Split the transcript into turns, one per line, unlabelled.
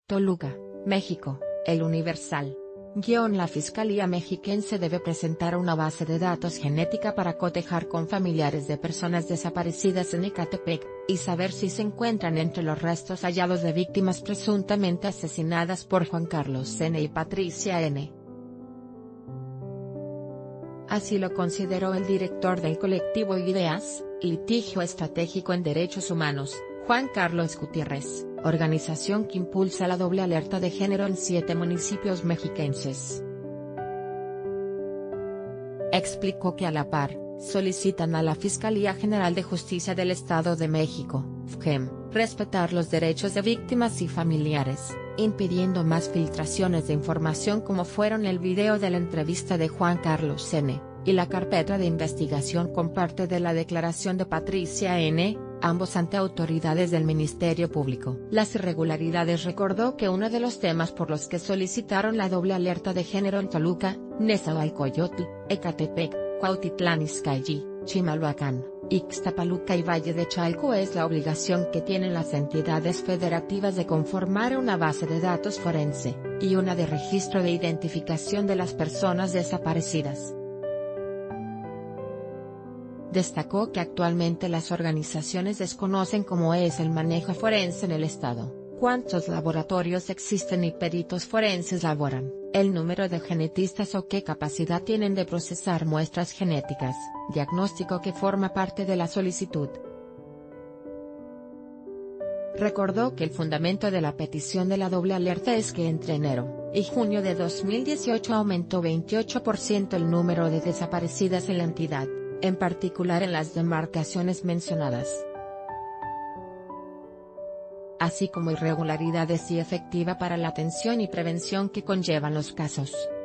Toluca, México, El Universal. La Fiscalía Mexiquense debe presentar una base de datos genética para cotejar con familiares de personas desaparecidas en Ecatepec, y saber si se encuentran entre los restos hallados de víctimas presuntamente asesinadas por Juan Carlos N. y Patricia N. Así lo consideró el director del colectivo Ideas, Litigio Estratégico en Derechos Humanos, Juan Carlos Gutiérrez, organización que impulsa la doble alerta de género en 7 municipios mexiquenses. Explicó que a la par, solicitan a la Fiscalía General de Justicia del Estado de México, FGEM, respetar los derechos de víctimas y familiares, impidiendo más filtraciones de información como fueron el video de la entrevista de Juan Carlos N., y la carpeta de investigación con parte de la declaración de Patricia N., ambos ante autoridades del Ministerio Público. Las irregularidades. Recordó que uno de los temas por los que solicitaron la doble alerta de género en Toluca, Nezahualcóyotl, Ecatepec, Cuautitlán Izcalli, Chimalhuacán, Ixtapaluca y Valle de Chalco es la obligación que tienen las entidades federativas de conformar una base de datos forense, y una de registro de identificación de las personas desaparecidas. Destacó que actualmente las organizaciones desconocen cómo es el manejo forense en el estado, cuántos laboratorios existen y peritos forenses laboran, el número de genetistas o qué capacidad tienen de procesar muestras genéticas, diagnóstico que forma parte de la solicitud. Recordó que el fundamento de la petición de la doble alerta es que entre enero y junio de 2018 aumentó 28% el número de desaparecidas en la entidad, en particular en las demarcaciones mencionadas, así como irregularidades y efectiva para la atención y prevención que conllevan los casos.